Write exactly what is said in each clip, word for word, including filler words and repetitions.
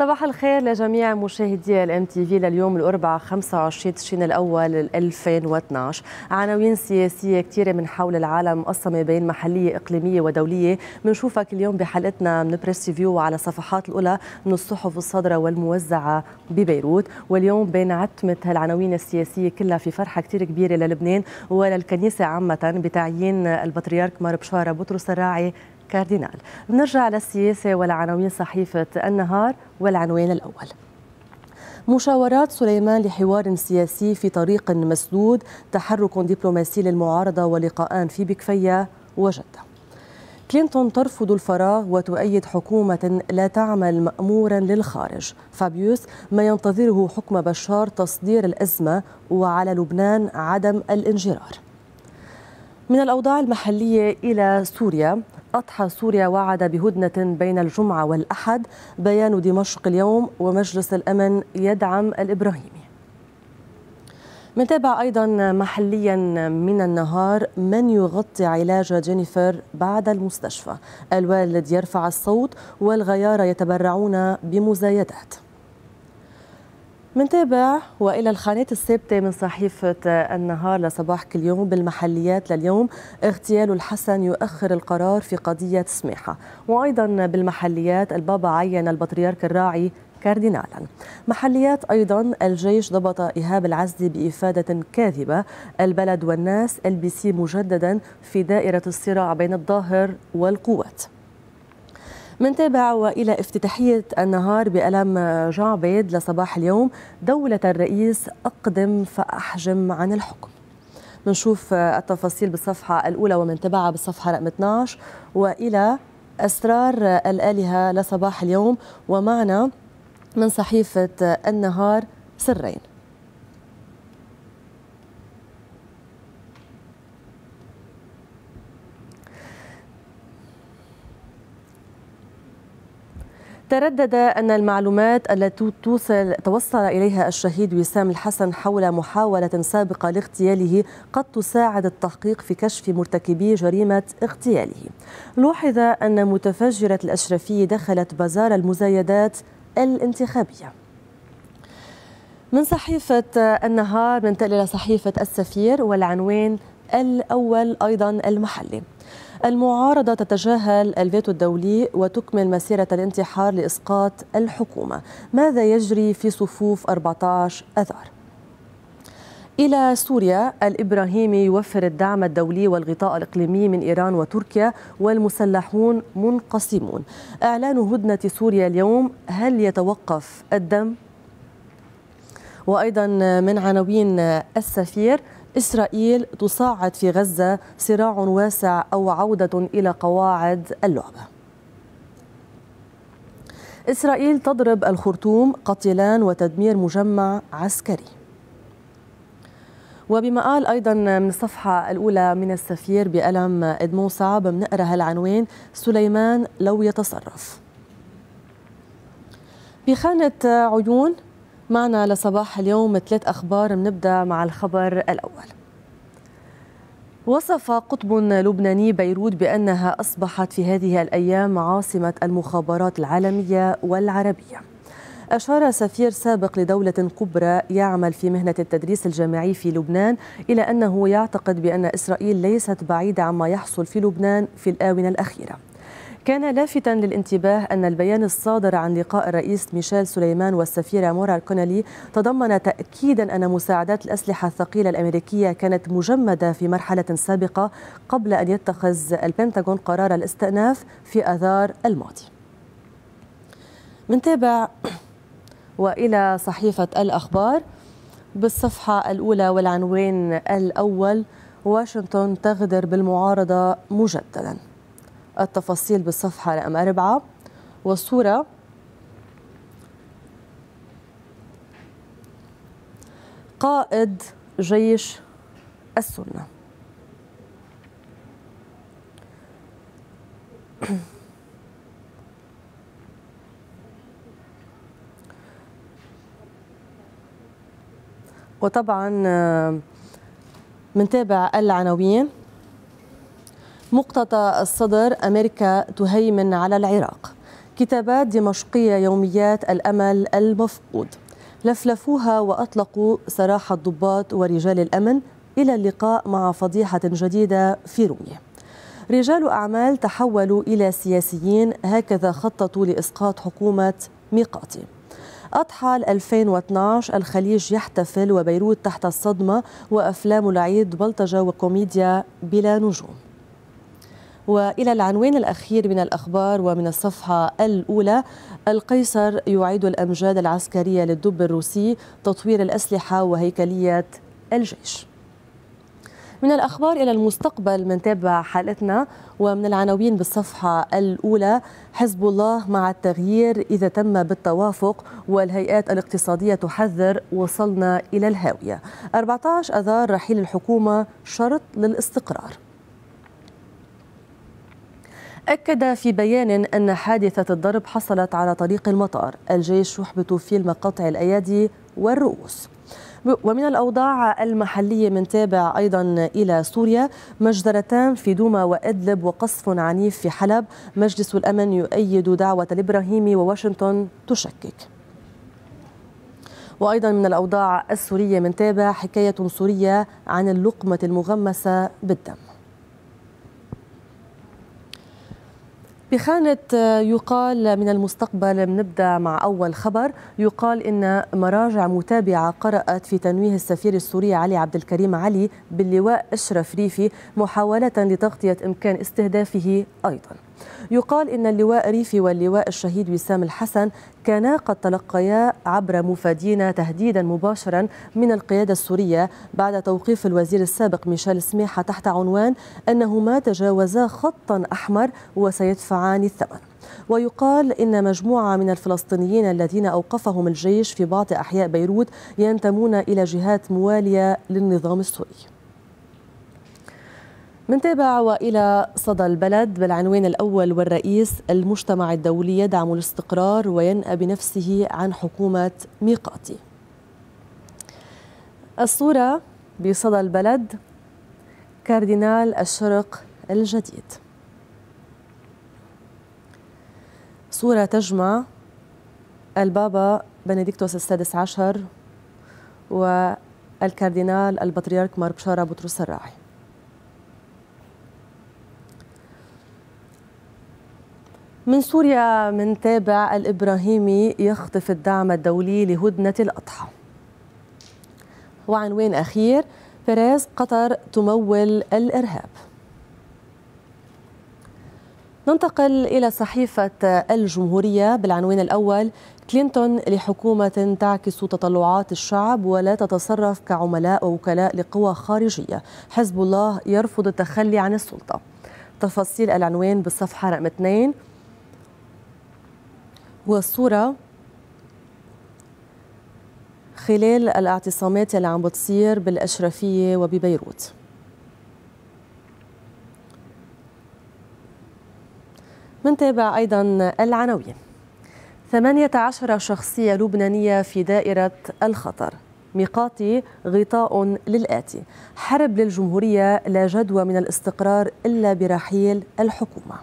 صباح الخير لجميع مشاهدي الام تي في لليوم الأربعاء خمسة وعشرين تشرين الأول ألفين واثنعش. عناوين سياسية كثيرة من حول العالم مقسمة بين محلية إقليمية ودولية. بنشوفك اليوم بحلقتنا من بريس ريفيو على صفحات الأولى من الصحف الصادرة والموزعة ببيروت. واليوم بين عتمة هالعناوين السياسية كلها في فرحة كثير كبيرة للبنان وللكنيسة عامة بتعيين البطريرك مار بشارة بطرس الراعي كاردينال. بنرجع للسياسة ولعناوين صحيفة النهار. والعنوان الأول: مشاورات سليمان لحوار سياسي في طريق مسدود، تحرك دبلوماسي للمعارضة ولقاءان في بكفية وجدة. كلينتون ترفض الفراغ وتؤيد حكومة لا تعمل مأمورا للخارج. فابيوس: ما ينتظره حكم بشار تصدير الأزمة وعلى لبنان عدم الانجرار. من الأوضاع المحلية إلى سوريا: أضحى سوريا وعد بهدنة بين الجمعة والأحد. بيان دمشق اليوم: ومجلس الأمن يدعم الإبراهيمي. منتابع أيضا محليا من النهار: من يغطي علاج جينيفر بعد المستشفى؟ الوالد يرفع الصوت والغيارة يتبرعون بمزايدات. منتابع وإلى الخانات الثابتة من صحيفة النهار لصباح كل يوم. بالمحليات لليوم: اغتيال الحسن يؤخر القرار في قضية سماحة. وأيضا بالمحليات: البابا عين البطريرك الراعي كاردينالا. محليات أيضا: الجيش ضبط إيهاب العزلي بإفادة كاذبة. البلد والناس: ال بي سي مجددا في دائرة الصراع بين الظاهر والقوات. منتابع وإلى افتتاحية النهار بألم جعبيد لصباح اليوم: دولة الرئيس أقدم فأحجم عن الحكم. بنشوف التفاصيل بالصفحة الأولى ومن تبعها بالصفحة رقم اثنعش. وإلى أسرار الآلهة لصباح اليوم، ومعنا من صحيفة النهار سرين. تردد أن المعلومات التي توصل توصل إليها الشهيد وسام الحسن حول محاولة سابقة لاغتياله قد تساعد التحقيق في كشف مرتكبي جريمة اغتياله. لوحظ أن متفجرة الأشرفية دخلت بازار المزايدات الانتخابية. من صحيفة النهار ننتقل إلى صحيفة السفير والعنوان الأول أيضا المحلي: المعارضة تتجاهل الفيتو الدولي وتكمل مسيرة الانتحار لإسقاط الحكومة. ماذا يجري في صفوف أربعة عشر أذار؟ إلى سوريا: الإبراهيمي يوفر الدعم الدولي والغطاء الإقليمي من إيران وتركيا والمسلحون منقسمون. إعلان هدنة سوريا اليوم: هل يتوقف الدم؟ وأيضا من عناوين السفير: إسرائيل تصاعد في غزة، صراع واسع أو عودة إلى قواعد اللعبة. إسرائيل تضرب الخرطوم، قتلان وتدمير مجمع عسكري. وبما قال أيضا من الصفحة الأولى من السفير بألم إدمون صعب، بنقرأ هالعنوان: سليمان لو يتصرف. بخانة عيون معنا لصباح اليوم ثلاث أخبار. بنبدأ مع الخبر الأول: وصف قطب لبناني بيروت بأنها أصبحت في هذه الأيام عاصمة المخابرات العالمية والعربية. أشار سفير سابق لدولة كبرى يعمل في مهنة التدريس الجامعي في لبنان إلى أنه يعتقد بأن إسرائيل ليست بعيدة عما يحصل في لبنان في الآونة الأخيرة. كان لافتا للانتباه أن البيان الصادر عن لقاء الرئيس ميشيل سليمان والسفيرة مورا كونيلي تضمن تأكيدا أن مساعدات الأسلحة الثقيلة الأمريكية كانت مجمدة في مرحلة سابقة قبل أن يتخذ البنتاغون قرار الاستئناف في آذار الماضي. منتابع وإلى صحيفة الأخبار بالصفحة الأولى والعنوان الأول: واشنطن تغدر بالمعارضة مجددا. التفاصيل بالصفحة رقم أربعة. والصورة: قائد جيش السنة. وطبعا منتابع العناوين: مقتطع الصدر: أمريكا تهيمن على العراق. كتابات دمشقية يوميات الأمل المفقود، لفلفوها وأطلقوا سراح الضباط ورجال الأمن إلى اللقاء مع فضيحة جديدة في رومية. رجال أعمال تحولوا إلى سياسيين، هكذا خططوا لإسقاط حكومة ميقاتي. أضحى ألفين واثنعش، الخليج يحتفل وبيروت تحت الصدمة، وأفلام العيد بلطجة وكوميديا بلا نجوم. وإلى العنوان الأخير من الأخبار ومن الصفحة الأولى: القيصر يعيد الأمجاد العسكرية للدب الروسي، تطوير الأسلحة وهيكلية الجيش. من الأخبار إلى المستقبل منتابع حالتنا، ومن العناوين بالصفحة الأولى: حزب الله مع التغيير إذا تم بالتوافق، والهيئات الاقتصادية تحذر وصلنا إلى الهاوية. أربعة عشر أذار رحيل الحكومة شرط للاستقرار. أكد في بيان أن حادثة الضرب حصلت على طريق المطار، الجيش يحبط فيلم قطع الأيادي والرؤوس. ومن الأوضاع المحلية منتابع أيضا إلى سوريا: مجزرتان في دوما وإدلب وقصف عنيف في حلب، مجلس الأمن يؤيد دعوة الإبراهيمي وواشنطن تشكك. وأيضا من الأوضاع السورية منتابع حكاية سورية عن اللقمة المغمسة بالدم. بخانة يقال من المستقبل بنبدأ مع أول خبر. يقال إن مراجع متابعة قرأت في تنويه السفير السوري علي عبد الكريم علي باللواء أشرف ريفي محاولة لتغطية إمكان استهدافه أيضا. يقال إن اللواء ريفي واللواء الشهيد وسام الحسن كانا قد تلقيا عبر مفادين تهديدا مباشرا من القيادة السورية بعد توقيف الوزير السابق ميشيل سميحة تحت عنوان أنهما تجاوزا خطا أحمر وسيدفعان الثمن. ويقال إن مجموعة من الفلسطينيين الذين أوقفهم الجيش في بعض أحياء بيروت ينتمون إلى جهات موالية للنظام السوري. منتابع وإلى صدى البلد بالعنوان الأول: والرئيس المجتمع الدولي يدعم الاستقرار وينأى بنفسه عن حكومة ميقاتي. الصورة بصدى البلد: كاردينال الشرق الجديد. صورة تجمع البابا بنديكتوس السادس عشر والكاردينال البطريرك مار بشارة بطرس الراعي. من سوريا منتابع: الإبراهيمي يخطف الدعم الدولي لهدنة الأضحى. وعنوان أخير: بيريز قطر تمول الإرهاب. ننتقل إلى صحيفة الجمهورية بالعنوان الأول: كلينتون لحكومة تعكس تطلعات الشعب ولا تتصرف كعملاء ووكلاء لقوى خارجية، حزب الله يرفض التخلي عن السلطة. تفاصيل العنوان بالصفحة رقم اثنين. والصورة خلال الاعتصامات اللي عم بتصير بالأشرفية وببيروت. منتابع أيضا العناوين: ثمانية عشر شخصية لبنانية في دائرة الخطر، ميقاتي غطاء للآتي، حرب للجمهورية، لا جدوى من الاستقرار إلا برحيل الحكومة.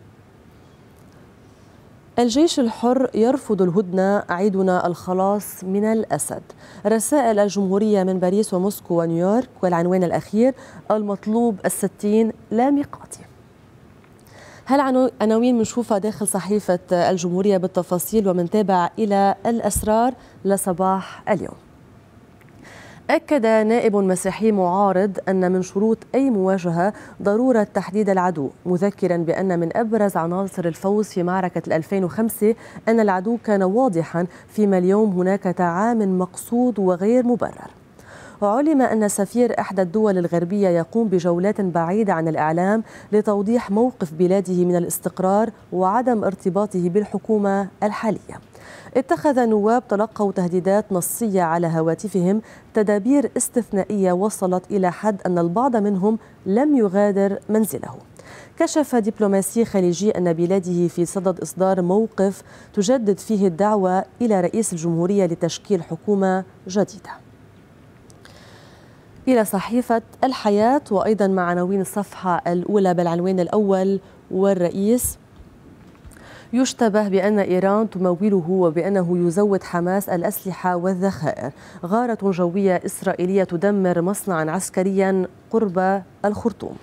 الجيش الحر يرفض الهدنة، عيدنا الخلاص من الأسد. رسائل الجمهورية من باريس وموسكو ونيويورك. والعنوان الأخير: المطلوب الستين لا ميقاتي. هالعناوين بنشوفها داخل صحيفة الجمهورية بالتفاصيل، ومنتابع إلى الأسرار لصباح اليوم. أكد نائب مسيحي معارض أن من شروط أي مواجهة ضرورة تحديد العدو، مذكرا بأن من أبرز عناصر الفوز في معركة ألفين وخمسة أن العدو كان واضحا، فيما اليوم هناك تعامل مقصود وغير مبرر. وعلم أن سفير إحدى الدول الغربية يقوم بجولات بعيدة عن الإعلام لتوضيح موقف بلاده من الاستقرار وعدم ارتباطه بالحكومة الحالية. اتخذ نواب تلقوا تهديدات نصية على هواتفهم تدابير استثنائية وصلت إلى حد أن البعض منهم لم يغادر منزله. كشف دبلوماسي خليجي أن بلاده في صدد إصدار موقف تجدد فيه الدعوة إلى رئيس الجمهورية لتشكيل حكومة جديدة. إلى صحيفة الحياة وأيضا مع عناوين الصفحة الأولى بالعنوان الأول: والرئيس يشتبه بأن إيران تموله وبأنه يزود حماس الأسلحة والذخائر. غارة جوية إسرائيلية تدمر مصنعا عسكريا قرب الخرطوم.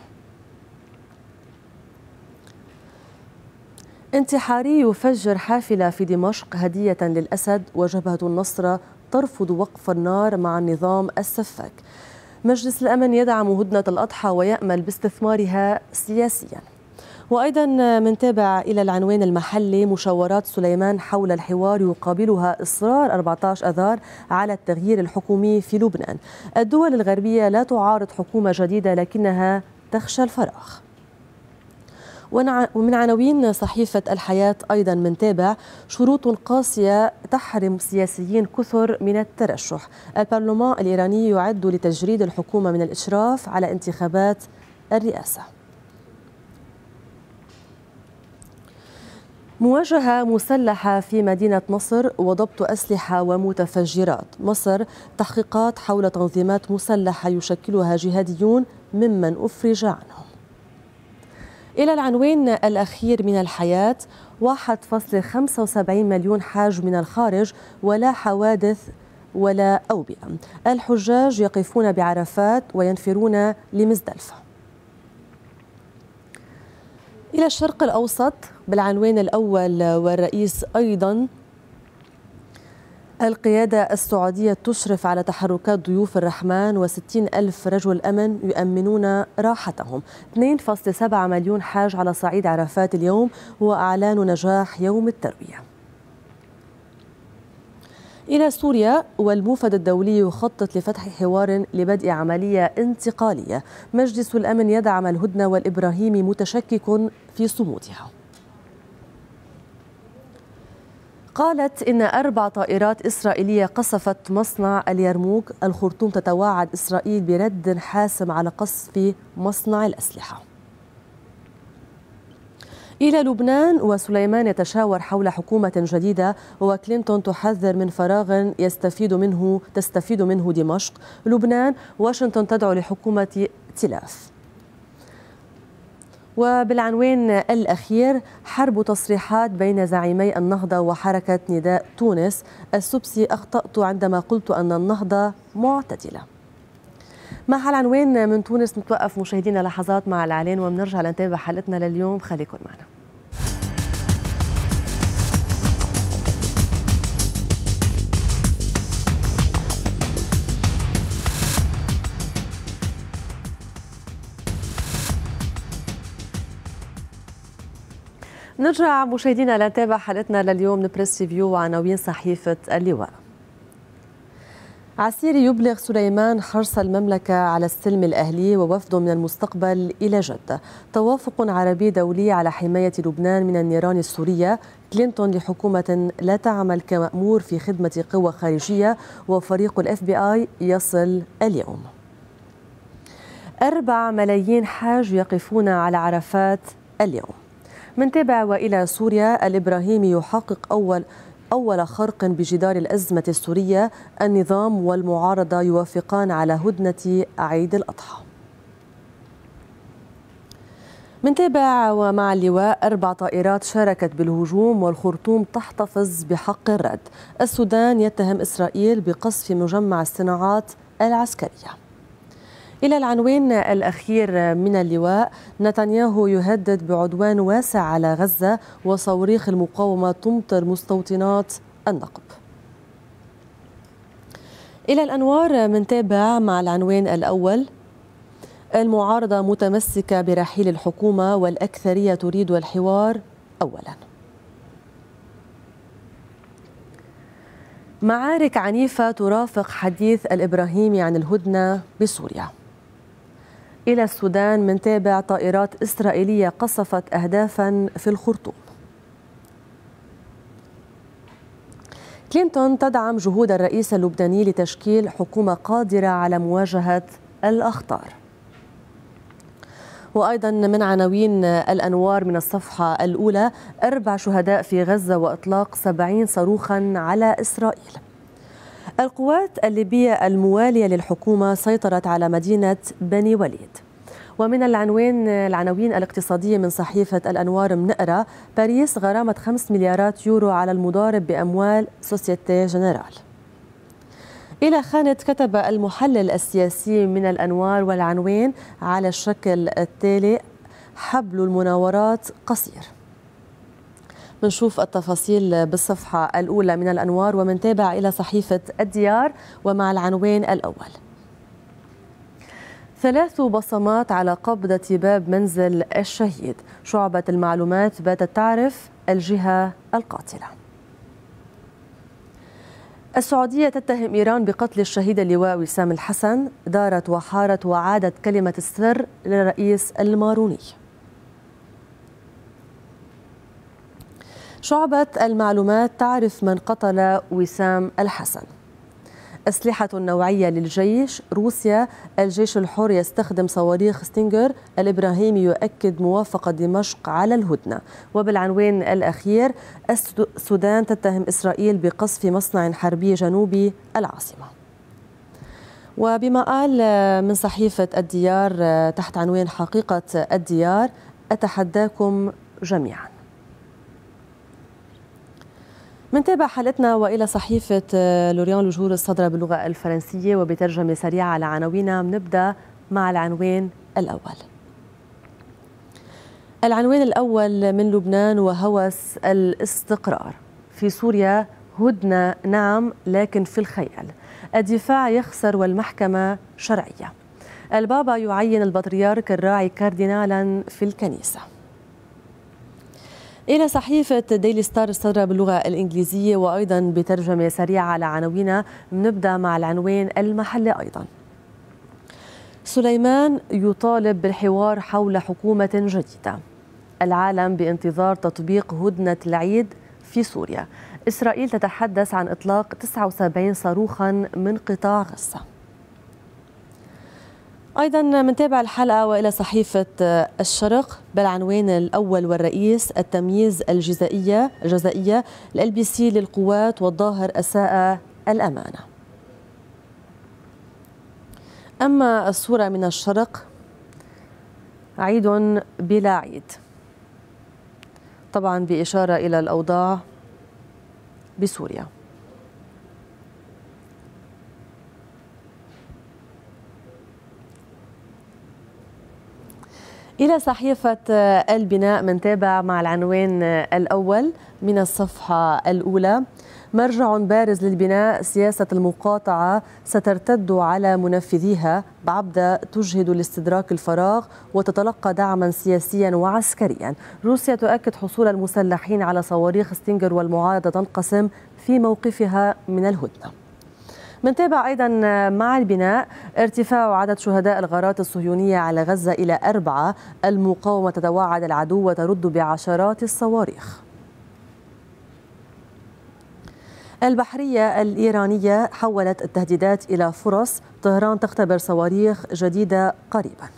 انتحاري يفجر حافلة في دمشق هدية للأسد، وجبهة النصر ترفض وقف النار مع النظام السفاك. مجلس الأمن يدعم هدنة الأضحى ويأمل باستثمارها سياسيا. وأيضا منتابع إلى العنوان المحلي: مشاورات سليمان حول الحوار يقابلها إصرار أربعة عشر أذار على التغيير الحكومي في لبنان. الدول الغربية لا تعارض حكومة جديدة لكنها تخشى الفراغ. ومن عناوين صحيفة الحياة أيضا منتابع: شروط قاسية تحرم سياسيين كثر من الترشح. البرلمان الإيراني يعد لتجريد الحكومة من الإشراف على انتخابات الرئاسة. مواجهة مسلحة في مدينة نصر وضبط أسلحة ومتفجرات. مصر: تحقيقات حول تنظيمات مسلحة يشكلها جهاديون ممن أفرج عنهم. إلى العنوان الأخير من الحياة: واحد فاصلة خمسة وسبعين مليون حاج من الخارج ولا حوادث ولا أوبئة. الحجاج يقفون بعرفات وينفرون لمزدلفة. إلى الشرق الأوسط بالعنوان الأول والرئيس أيضا: القيادة السعودية تشرف على تحركات ضيوف الرحمن وستين ألف رجل أمن يؤمنون راحتهم. اثنين فاصلة سبعة مليون حاج على صعيد عرفات اليوم وأعلان نجاح يوم التروية. إلى سوريا: والموفد الدولي يخطط لفتح حوار لبدء عملية انتقالية. مجلس الأمن يدعم الهدنة والإبراهيمي متشكك في صمودها. قالت إن أربع طائرات إسرائيلية قصفت مصنع اليرموك. الخرطوم تتوعد إسرائيل برد حاسم على قصف مصنع الأسلحة. إلى لبنان: وسليمان يتشاور حول حكومة جديدة، وكلينتون تحذر من فراغ يستفيد منه تستفيد منه دمشق. لبنان: واشنطن تدعو لحكومة ائتلاف. وبالعنوان الأخير: حرب تصريحات بين زعيمي النهضة وحركة نداء تونس. السبسي: أخطأت عندما قلت أن النهضة معتدلة. مع العنوان من تونس نتوقف مشاهدينا لحظات مع الإعلان وبنرجع لنتابع حلقتنا لليوم. خليكن معنا. نرجع مشاهدينا لنتابع حلقتنا لليوم من بريس ريفيو وعناوين صحيفة اللواء. عسيري يبلغ سليمان حرص المملكة على السلم الأهلي ووفد من المستقبل إلى جدة. توافق عربي دولي على حماية لبنان من النيران السورية. كلينتون لحكومة لا تعمل كمأمور في خدمة قوى خارجية. وفريق الإف بي آي يصل اليوم. أربع ملايين حاج يقفون على عرفات اليوم. منتابع وإلى سوريا: الإبراهيمي يحقق أول أول خرق بجدار الأزمة السورية. النظام والمعارضة يوافقان على هدنة عيد الأضحى. منتابع ومع اللواء: أربع طائرات شاركت بالهجوم والخرطوم تحتفظ بحق الرد. السودان يتهم إسرائيل بقصف مجمع الصناعات العسكرية. إلى العنوان الأخير من اللواء: نتنياهو يهدد بعدوان واسع على غزة وصواريخ المقاومة تمطر مستوطنات النقب. إلى الأنوار منتابع مع العنوان الأول: المعارضة متمسكة برحيل الحكومة والأكثرية تريد الحوار أولا. معارك عنيفة ترافق حديث الإبراهيمي عن الهدنة بسوريا. إلى السودان منتابع: طائرات إسرائيلية قصفت أهدافا في الخرطوم. كلينتون تدعم جهود الرئيس اللبناني لتشكيل حكومة قادرة على مواجهة الأخطار. وأيضا من عناوين الأنوار من الصفحة الأولى: أربع شهداء في غزة وإطلاق سبعين صاروخا على إسرائيل. القوات الليبية الموالية للحكومة سيطرت على مدينة بني وليد. ومن العنوان العناوين الاقتصادية من صحيفة الأنوار منقرأ: باريس غرامة خمس مليارات يورو على المضارب بأموال سوسيتي جنرال. إلى خانة كتب المحلل السياسي من الأنوار، والعنوان على الشكل التالي: حبل المناورات قصير. منشوف التفاصيل بالصفحة الأولى من الأنوار، ومنتابع إلى صحيفة الديار ومع العنوان الأول: ثلاث بصمات على قبضة باب منزل الشهيد، شعبة المعلومات باتت تعرف الجهة القاتلة. السعودية تتهم إيران بقتل الشهيد اللواء وسام الحسن، دارت وحارت وعادت كلمة السر للرئيس الماروني. شعبة المعلومات تعرف من قتل وسام الحسن. أسلحة نوعية للجيش، روسيا الجيش الحر يستخدم صواريخ ستينجر، الإبراهيمي يؤكد موافقة دمشق على الهدنة. وبالعنوان الأخير: السودان تتهم إسرائيل بقصف مصنع حربي جنوبي العاصمة. وبما قال من صحيفة الديار تحت عنوان حقيقة الديار: أتحداكم جميعا. منتابع حالتنا وإلى صحيفة لوريان لوجور الصادرة باللغة الفرنسية وبترجمة سريعة على عناوينها. بنبدأ مع العنوان الأول. العنوان الأول من لبنان: وهوس الاستقرار. في سوريا هدنة نعم لكن في الخيال، الدفاع يخسر والمحكمة شرعية، البابا يعين البطريرك الراعي كاردينالا في الكنيسة. إلى صحيفة ديلي ستار الصادرة باللغة الإنجليزية وأيضا بترجمة سريعة على عناوينها. بنبدأ مع العنوان المحلي أيضا: سليمان يطالب بالحوار حول حكومة جديدة، العالم بانتظار تطبيق هدنة العيد في سوريا، إسرائيل تتحدث عن إطلاق تسعة وسبعين صاروخا من قطاع غزة. أيضا منتابع الحلقة وإلى صحيفة الشرق بالعنوان الأول: والرئيس التمييز الجزائية الجزائية ال بي سي للقوات والظاهر أساء الأمانة. أما الصورة من الشرق: عيد بلا عيد، طبعا بإشارة إلى الأوضاع بسوريا. إلى صحيفة البناء منتابع مع العنوان الأول من الصفحة الأولى: مرجع بارز للبناء، سياسة المقاطعة سترتد على منفذيها، بعبدة تجهد لاستدراك الفراغ وتتلقى دعما سياسيا وعسكريا، روسيا تؤكد حصول المسلحين على صواريخ ستينجر والمعارضة تنقسم في موقفها من الهدنة. منتابع أيضا مع البناء: ارتفاع عدد شهداء الغارات الصهيونية على غزة إلى أربعة، المقاومة تتوعد العدو وترد بعشرات الصواريخ. البحرية الإيرانية حولت التهديدات إلى فرص، طهران تختبر صواريخ جديدة قريبا.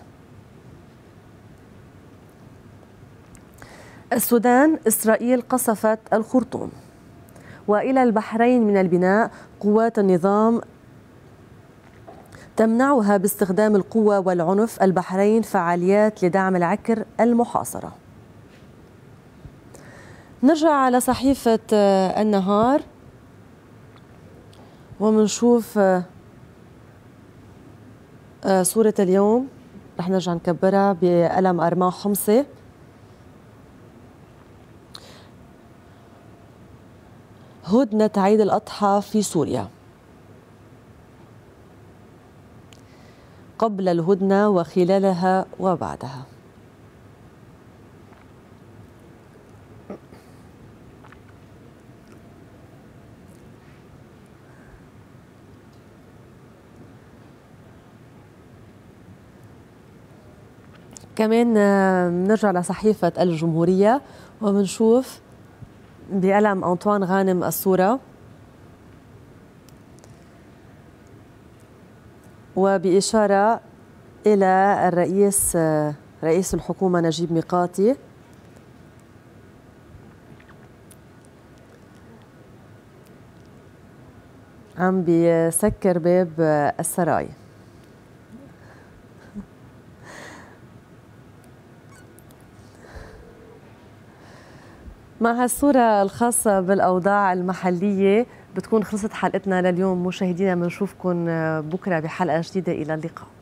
السودان: إسرائيل قصفت الخرطوم. وإلى البحرين من البناء: قوات النظام تمنعها باستخدام القوة والعنف، البحرين فعاليات لدعم العكر المحاصرة. نرجع على صحيفة النهار ومنشوف صورة اليوم، رح نرجع نكبرها بقلم أرماح حمصي. هدنة عيد الأضحى في سوريا، قبل الهدنة وخلالها وبعدها. كمان نرجع لصحيفة الجمهورية وبنشوف بقلم أنطوان غانم الصورة، وبإشارة إلى الرئيس رئيس الحكومة نجيب ميقاتي. عم بيسكر باب السراي. مع هالصورة الخاصة بالأوضاع المحلية بتكون خلصت حلقتنا لليوم. مشاهدينا بنشوفكم بكرة بحلقة جديدة، إلى اللقاء.